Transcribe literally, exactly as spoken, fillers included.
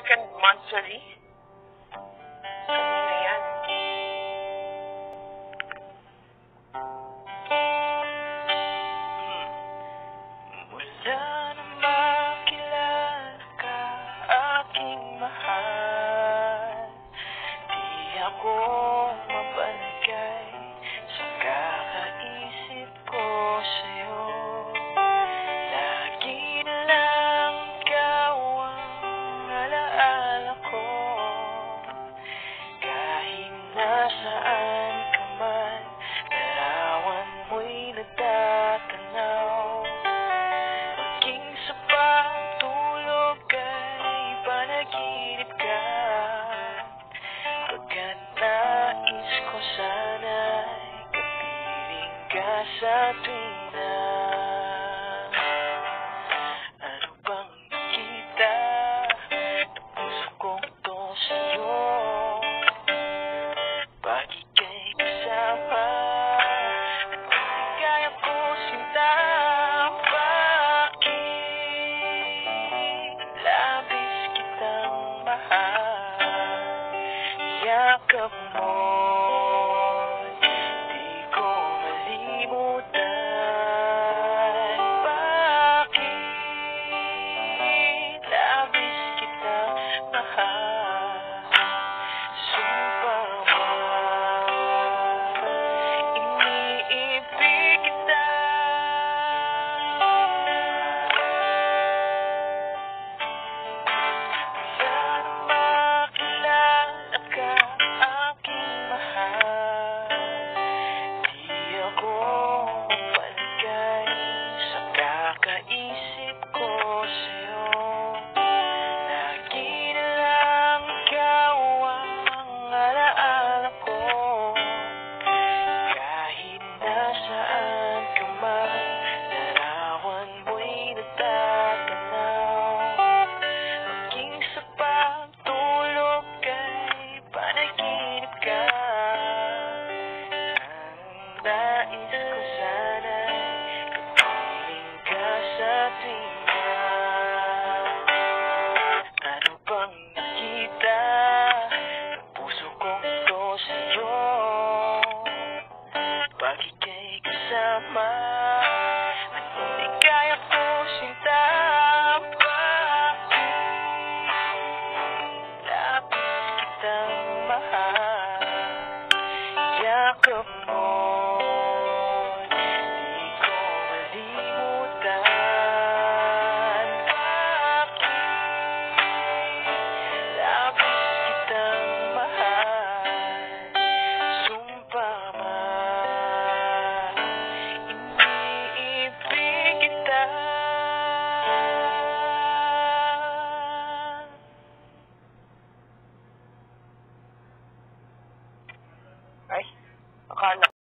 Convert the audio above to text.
second monthly. Kanina yan. Mula na makilala ka, aking mahal, di ako mabalagay sa kakaisip ko sa'yo. Lagi na lang ikaw ang alaala ko, kahit nasaan ka man, larawan mo'y natatanaw. Maging sa pagtulog ay panaginip ka, pagkat nais ko sana'y kapiling ka sa tuwina. Ano bang nakita ng puso kong to sa'yo? Pag ika'y kasama, at hindi kaya ko sinta. Bakit labis kitang mahal? Yakap mo, di ko malimutan. Bakit labis kitang mahal? Sumpah mo, iniibig kita. Wala nang makilala ka, aking mahal, di ako mapalagay sa kakaisip ko sa'yo. Lagi na lang ikaw ang alaala ko, kahit nasaan ka man, larawan mo'y natatanaw. Maging sa pagtulog ay panaginip ka, ang nais ko sana'y kapiling ka sa tuwina. Ano bang nakita ng puso kong to sa'yo? Pag ika'y kasama, at hindi kaya ko sinta. Bakit labis kitang mahal? Yakap mo, di ko malimutan. Bakit labis kitang mahal? Sumpah man, iniibig kita. Ay, akala